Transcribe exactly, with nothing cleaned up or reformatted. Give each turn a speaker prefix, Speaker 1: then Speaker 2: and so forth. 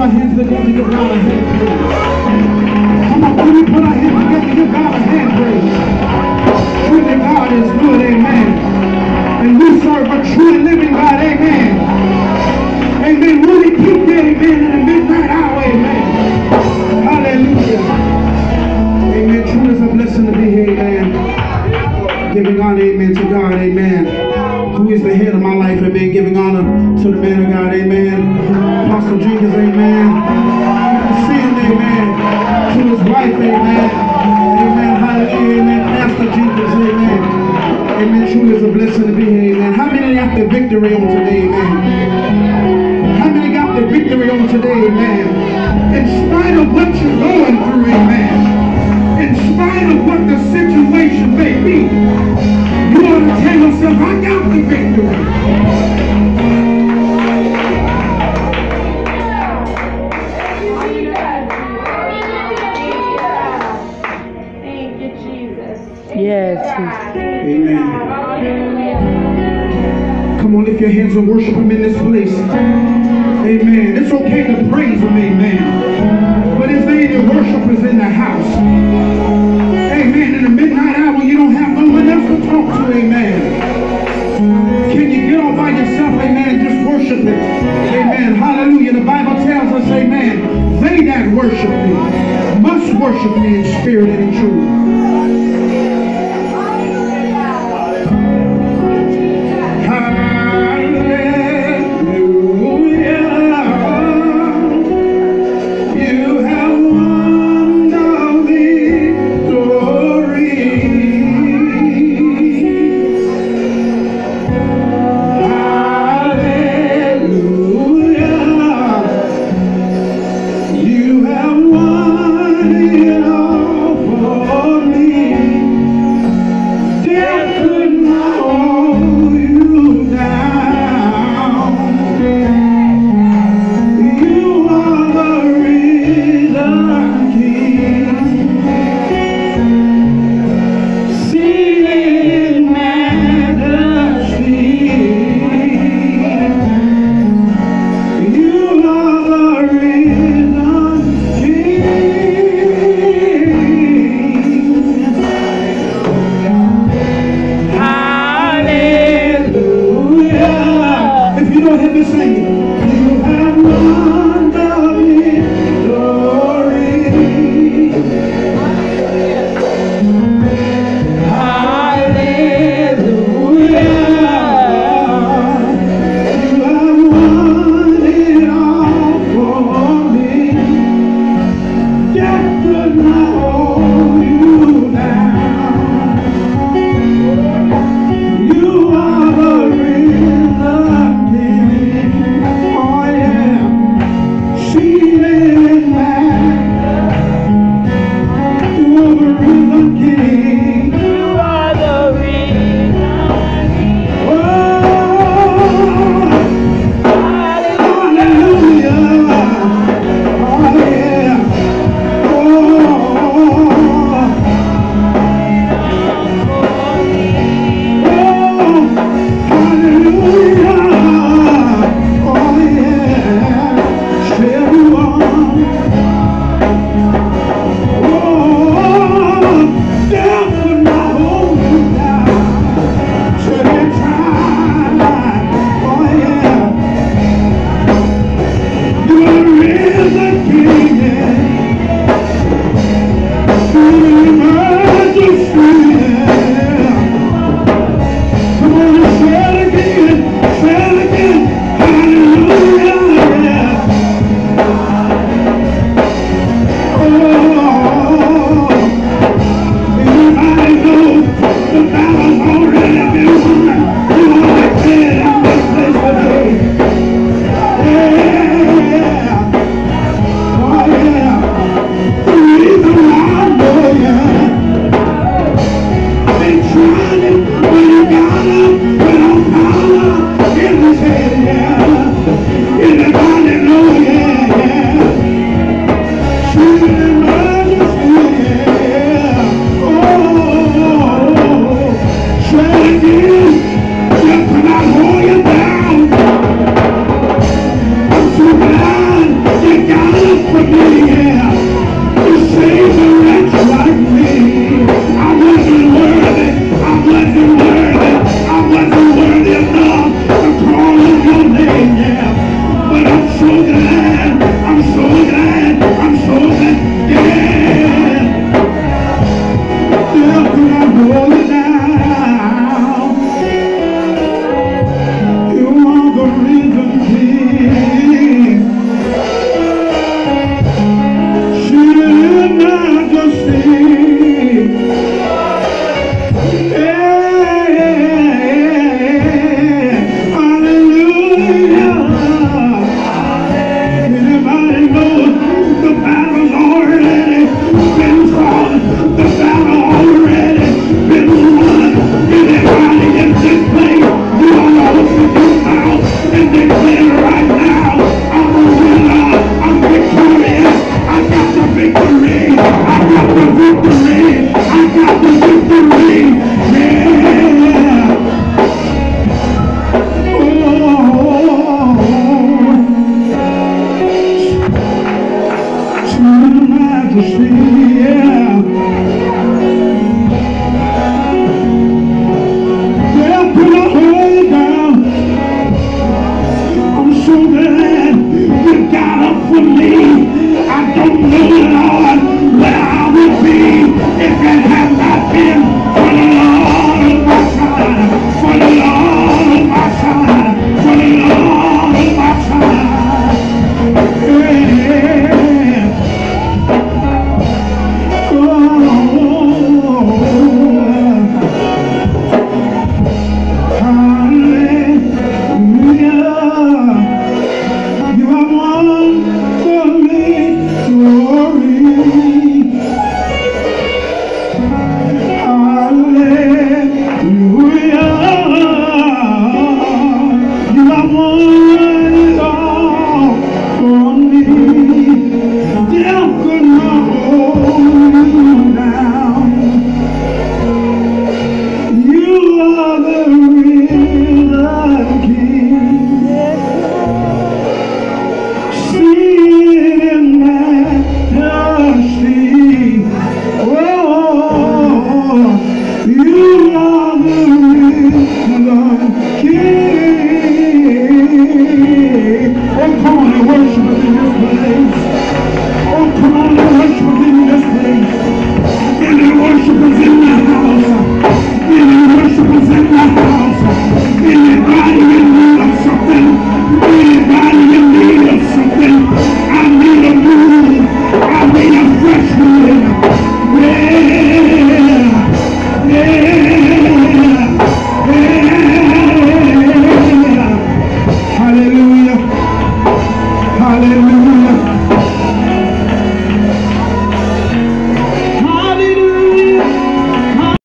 Speaker 1: our hands together and give God a hand praise? Come on, can we put our hands together and give God a hand praise? Truly God is good, amen. And we serve a true and living God, amen. Amen. Really keep that, amen, in the midnight hour, amen. Hallelujah. Amen. Truly it's a blessing to be here, amen. Giving honor, amen, to God, amen. Who is the head of my life, amen. Giving honor to the man of God, amen. Apostle Jesus, amen. Sin, amen. To his wife, amen. Amen. Hallelujah, amen. Pastor Jesus, amen. Amen. Truly it's a blessing to be here, amen. How many got the victory on today, amen? How many got the victory on today, amen? In spite of what you're going through, amen. In spite of what the situation may be, you ought to tell yourself, I got the victory.
Speaker 2: Thank you, Jesus.
Speaker 3: Yes.
Speaker 1: Amen. Come on, lift your hands and worship him in this place. Amen. It's okay to praise him, amen. But is there any worshipers in the house? Amen. In the midnight hour, you don't have no one else to talk to, amen. Can you get all by yourself, amen, and just worship him? Amen. Hallelujah. The Bible tells us, amen, they that worship me